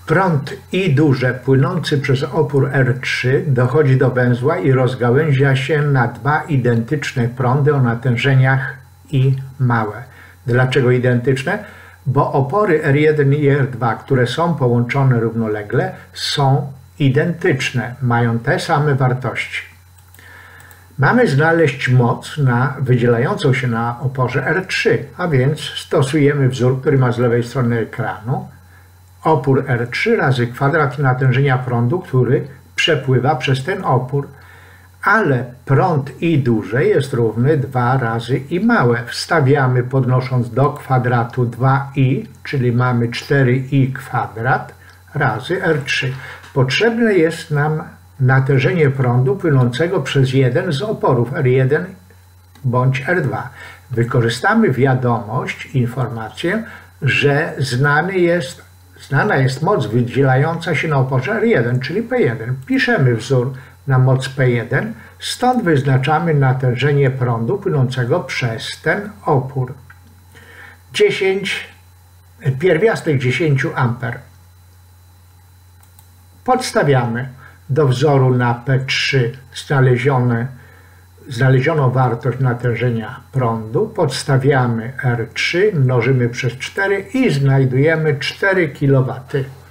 Prąd I duże płynący przez opór R3 dochodzi do węzła i rozgałęzia się na dwa identyczne prądy o natężeniach I małe. Dlaczego identyczne? Bo opory R1 i R2, które są połączone równolegle, są identyczne, mają te same wartości. Mamy znaleźć moc wydzielającą się na oporze R3, a więc stosujemy wzór, który ma z lewej strony ekranu. Opór R3 razy kwadrat natężenia prądu, który przepływa przez ten opór. Ale prąd I duże jest równy 2 razy I małe. Wstawiamy podnosząc do kwadratu 2I, czyli mamy 4I kwadrat razy R3. Potrzebne jest nam natężenie prądu płynącego przez jeden z oporów R1 bądź R2. Wykorzystamy wiadomość, informację, że znana jest moc wydzielająca się na oporze R1, czyli P1. Piszemy wzór na moc P1, stąd wyznaczamy natężenie prądu płynącego przez ten opór. Pierwiastek 10 A. Podstawiamy do wzoru na P3 znalezioną wartość natężenia prądu, podstawiamy R3, mnożymy przez 4 i znajdujemy 4 kW.